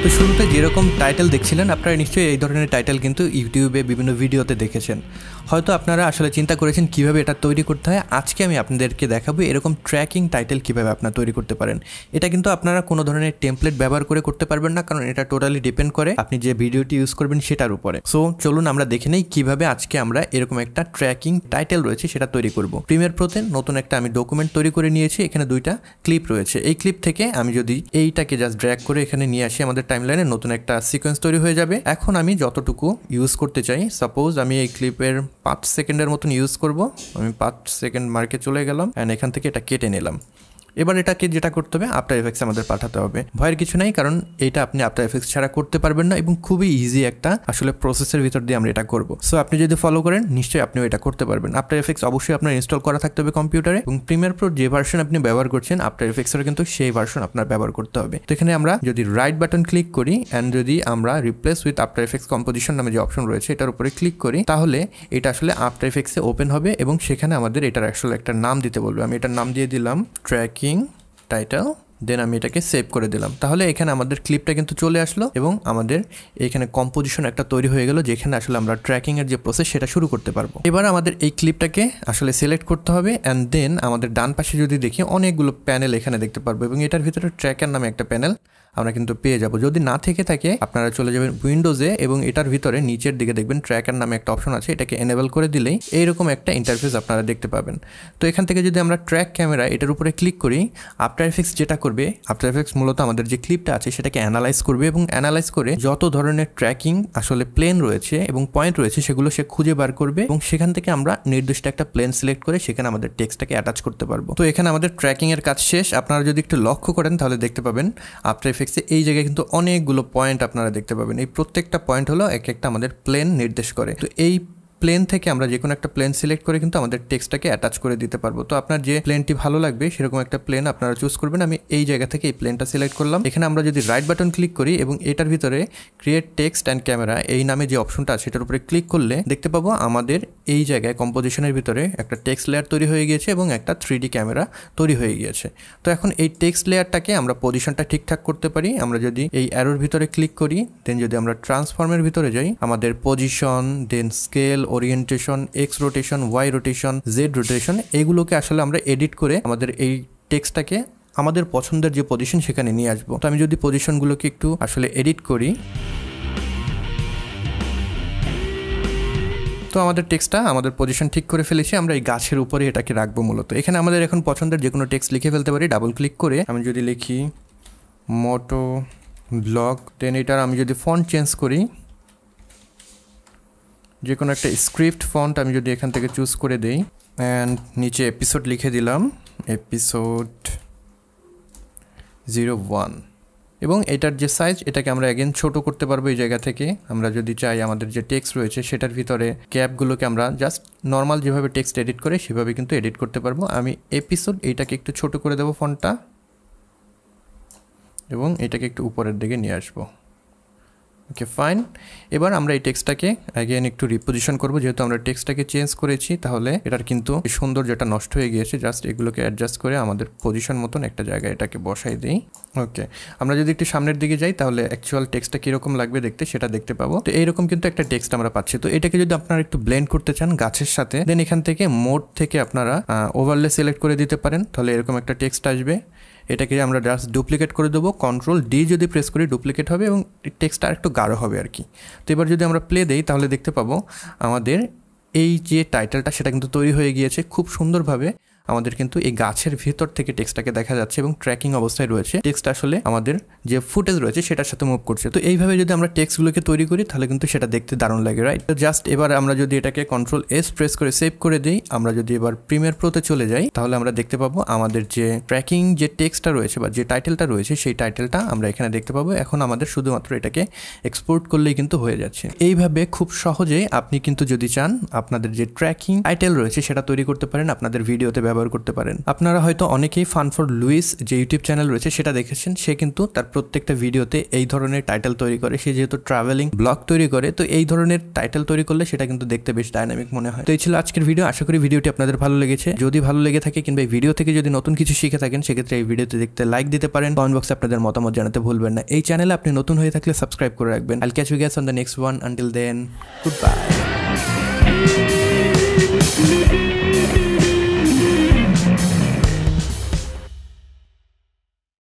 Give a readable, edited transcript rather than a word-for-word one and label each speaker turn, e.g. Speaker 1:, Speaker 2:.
Speaker 1: তো শুরুতে যেরকম টাইটেল দেখছিলেন আপনারা নিশ্চয়ই এই ধরনের টাইটেল কিন্তু ইউটিউবে বিভিন্ন ভিডিওতে দেখেছেন। হয়তো আপনারা আসলে চিন্তা করেছেন কিভাবে এটা তৈরি করতে হয়। আজকে আমি আপনাদেরকে দেখাবো এরকম ট্র্যাকিং টাইটেল কিভাবে আপনারা তৈরি করতে পারেন। এটা কিন্তু আপনারা কোনো ধরনের টেমপ্লেট ব্যবহার করে করতে পারবেন না, কারণ এটা টোটালি ডিপেন্ড করে আপনি যে ভিডিওটি ইউজ করবেন সেটার উপরে। সো চলুন আমরা দেখে নেই কিভাবে আজকে আমরা এরকম একটা ট্র্যাকিং টাইটেল রয়েছে সেটা তৈরি করব। প্রিমিয়ার প্রোতে নতুন একটা আমি ডকুমেন্ট তৈরি করে নিয়েছি। এখানে দুইটা ক্লিপ রয়েছে। এই ক্লিপ থেকে আমি যদি এইটাকে জাস্ট ড্র্যাগ করে এখানে নিয়ে আসি, আমাদের টাইমলাইনে নতুন একটা সিকোয়েন্স তৈরি হয়ে যাবে। এখন আমি যতটুকু ইউজ করতে চাই, সাপোজ আমি এই ক্লিপের 5 সেকেন্ডের মতন ইউজ করব। আমি 5 সেকেন্ড মার্কে চলে গেলাম অ্যান্ড এখান থেকে এটা কেটে নিলাম। এবার এটাকে যেটা করতে হবে আফটার এফেক্টস আমাদের পাঠাতে হবে। ভয়ের কিছু নাই, কারণ এটা আপনি আফটার এফেক্টস ছাড়া করতে পারবেন না এবং খুবই ইজি একটা আসলে প্রসেসের ভিতর দিয়ে আমরা এটা করব। সো আপনি যদি ফলো করেন নিশ্চয়ই আপনিও এটা করতে পারবেন। আফটার এফেক্টস অবশ্যই আপনার ইনস্টল করা থাকতে হবে কম্পিউটারে, এবং প্রিমিয়ার প্রো যে ভার্সন আপনি ব্যবহার করছেন আফটার এফেক্টসের কিন্তু সেই ভার্সন আপনার ব্যবহার করতে হবে। তো এখানে আমরা যদি রাইট বাটন ক্লিক করি অ্যান্ড যদি আমরা replace with after effects composition নামে যে অপশন রয়েছে এটার উপরে ক্লিক করি, তাহলে এটা আসলে আফটার এফেক্টসে ওপেন হবে এবং সেখানে আমাদের এটার আসলে একটা নাম দিতে বলবে। আমি এটার নাম দিয়ে দিলাম ট্র্যাকিং টাইটেল, দেন আমি এটাকে সেভ করে দিলাম। তাহলে এখানে আমাদের ক্লিপটা কিন্তু চলে আসলো এবং আমাদের এখানে কম্পোজিশন একটা তৈরি হয়ে গেল, যেখানে আসলে আমরা ট্র্যাকিং এর যে প্রসেস সেটা শুরু করতে পারবো। এবার আমাদের এই ক্লিপটাকে আসলে সিলেক্ট করতে হবে অ্যান্ড দেন আমাদের ডান পাশে যদি দেখি অনেকগুলো প্যানেল এখানে দেখতে পারবো এবং এটার ভিতরে ট্র্যাকার নামে একটা প্যানেল আমরা কিন্তু পেয়ে যাব। যদি না থেকে থাকে আপনারা চলে যাবেন উইন্ডোজে এবং এটার ভিতরে নিচের দিকে দেখবেন ট্র্যাকার নামে একটা অপশন আছে। এটাকে এনেবল করে দিলেই এইরকম একটা ইন্টারফেস আপনারা দেখতে পাবেন। তো এখান থেকে যদি আমরা ট্র্যাক ক্যামেরা এটার উপরে ক্লিক করি, আফটার এফেক্টস যেটা করবে, আফটার এফেক্টস মূলত আমাদের যে ক্লিপটা আছে সেটাকে অ্যানালাইজ করবে এবং অ্যানালাইজ করে যত ধরনের ট্র্যাকিং আসলে প্লেন রয়েছে এবং পয়েন্ট রয়েছে সেগুলো সে খুঁজে বার করবে এবং সেখান থেকে আমরা নির্দিষ্ট একটা প্লেন সিলেক্ট করে সেখানে আমাদের টেক্সটটাকে অ্যাটাচ করতে পারবো। তো এখানে আমাদের ট্র্যাকিং এর কাজ শেষ। আপনারা যদি একটু লক্ষ্য করেন তাহলে দেখতে পাবেন আফটার এফেক্টসে এই জায়গায় কিন্তু অনেকগুলো পয়েন্ট আপনারা দেখতে পাবেন। এই প্রত্যেকটা পয়েন্ট হলো এক একটা আমাদের প্লেন নির্দেশ করে। তো এই প্লেন থেকে আমরা যে কোনো একটা প্লেন সিলেক্ট করে কিন্তু আমাদের টেক্সটটাকে অ্যাটাচ করে দিতে পারবো। তো আপনার যে প্লেনটি ভালো লাগবে সেরকম একটা প্লেন আপনারা চুজ করবেন। আমি এই জায়গা থেকে এই প্লেনটা সিলেক্ট করলাম। এখানে আমরা যদি রাইট বাটন ক্লিক করি এবং এটার ভিতরে ক্রিয়েট টেক্সট অ্যান্ড ক্যামেরা এই নামে যে অপশনটা আছে সেটার উপরে ক্লিক করলে দেখতে পাবো আমাদের এই জায়গায় কম্পোজিশনের ভিতরে একটা টেক্সট লেয়ার তৈরি হয়ে গিয়েছে এবং একটা 3D ক্যামেরা তৈরি হয়ে গিয়েছে। তো এখন এই টেক্সট লেয়ারটাকে আমরা পজিশনটা ঠিকঠাক করতে পারি। আমরা যদি এই অ্যারোর ভিতরে ক্লিক করি, দেন যদি আমরা ট্রান্সফর্মের ভিতরে যাই, আমাদের position, then scale, orientation, X rotation, Y rotation, Z rotation, এগুলোকে আসলে আমরা এডিট করে আমাদের এই টেক্সটটাকে আমাদের পছন্দের যে পজিশন সেখানে নিয়ে আসবো। তো আমি যদি পজিশনগুলোকে একটু আসলে এডিট করি, তো আমাদের টেক্সটটা আমাদের পজিশন ঠিক করে ফেলেছি। আমরা এই গাছের উপরে এটাকে রাখবো মূলত। এখানে আমাদের এখন পছন্দের যে কোনো টেক্সট লিখে ফেলতে পারি। ডাবল ক্লিক করে আমি যদি লিখি মোটো ব্লগ, দেন এটার আমি যদি ফন্ট চেঞ্জ করি, যে কোনো একটা স্ক্রিপ্ট ফন্ট আমি যদি এখান থেকে চুজ করে দেই অ্যান্ড নিচে এপিসোড লিখে দিলাম, এপিসোড 01, এবং এটার যে সাইজ এটাকে আমরা অ্যাগেন ছোট করতে পারবো এই জায়গা থেকে। আমরা যদি চাই আমাদের যে টেক্সট রয়েছে সেটার ভিতরে ক্যাপগুলোকে আমরা জাস্ট নর্মাল যেভাবে টেক্সট এডিট করে সেভাবে কিন্তু এডিট করতে পারবো। আমি এপিসোড এইটাকে একটু ছোট করে দেবো ফন্টটা এবং এটাকে একটু উপরের দিকে নিয়ে আসবো। Okay, fine. এবার আমরা এই টেক্সটটাকে অ্যাগেন একটু রিপোজিশন করবো। যেহেতু আমরা টেক্সটটাকে চেঞ্জ করেছি তাহলে এটার কিন্তু সৌন্দর্যটা নষ্ট হয়ে গিয়েছে। জাস্ট এগুলোকে অ্যাডজাস্ট করে আমাদের পজিশন মতন একটা জায়গায় এটাকে বসাই দিই। ওকে, আমরা যদি একটু সামনের দিকে যাই তাহলে অ্যাকচুয়াল টেক্সটটা কীরকম লাগবে দেখতে সেটা দেখতে পাবো। তো এইরকম কিন্তু একটা টেক্সট আমরা পাচ্ছি। তো এটাকে যদি আপনারা একটু ব্লেন্ড করতে চান গাছের সাথে, দেন এখান থেকে মোড থেকে আপনারা ওভারলে সিলেক্ট করে দিতে পারেন। তাহলে এরকম একটা টেক্সট আসবে। এটাকে আমরা জাস্ট ডুপ্লিকেট করে দেবো। Ctrl+D যদি প্রেস করি ডুপ্লিকেট হবে এবং টেক্সটটা একটু গাঢ় হবে আর কি। তো এবার যদি আমরা প্লে দেই তাহলে দেখতে পাবো আমাদের এই যে টাইটেলটা সেটা কিন্তু তৈরি হয়ে গিয়েছে খুব সুন্দরভাবে। আমাদের কিন্তু এই গাছের ভিতর থেকে টেক্সটটাকে দেখা যাচ্ছে এবং ট্র্যাকিং অবস্থায় রয়েছে। টেক্সট আসলে আমাদের যে ফুটেজ রয়েছে সেটার সাথে মুভ করছে। তো এইভাবে যদি আমরা টেক্সটগুলোকে তৈরি করি তাহলে কিন্তু সেটা দেখতে দারুণ লাগে, রাইট? তো জাস্ট এবার আমরা যদি এটাকে Ctrl+S প্রেস করে সেভ করে দিই, আমরা যদি এবার প্রিমিয়ার প্রোতে চলে যাই তাহলে আমরা দেখতে পাবো আমাদের যে ট্র্যাকিং যে টেক্সটটা রয়েছে বা যে টাইটেলটা রয়েছে সেই টাইটেলটা আমরা এখানে দেখতে পাবো। এখন আমাদের শুধুমাত্র এটাকে এক্সপোর্ট করলেই কিন্তু হয়ে যাচ্ছে। এইভাবে খুব সহজেই আপনি কিন্তু যদি চান আপনাদের যে ট্র্যাকিং টাইটেল রয়েছে সেটা তৈরি করতে পারেন আপনাদের ভিডিওতে ব্যবহার ব্যবহার করতে পারেন। আপনারা হয়তো অনেকেই ফান ফর লুইস যে ইউটিউব চ্যানেল রয়েছে সেটা দেখেছেন। সে কিন্তু তার প্রত্যেকটা ভিডিওতে এই ধরনের টাইটেল তৈরি করে। সে যেহেতু ট্রাভেলিং ব্লগ তৈরি করে, তো এই ধরনের টাইটেল তৈরি করলে সেটা কিন্তু দেখতে বেশ ডাইনামিক মনে হয়। তো এই ছিল আজকের ভিডিও। আশা করি ভিডিওটি আপনাদের ভালো লেগেছে। যদি ভালো লেগে থাকে কিংবা এই ভিডিও থেকে যদি নতুন কিছু শিখে থাকেন, সেক্ষেত্রে এই ভিডিওতে দেখতে লাইক দিতে পারেন। কমেন্ট বক্সে আপনাদের মতামত জানাতে ভুলবেন না। এই চ্যানেলে আপনি নতুন হয়ে থাকলে সাবস্ক্রাইব করে রাখবেন। I'll catch you guys on the next one. Until then, goodbye.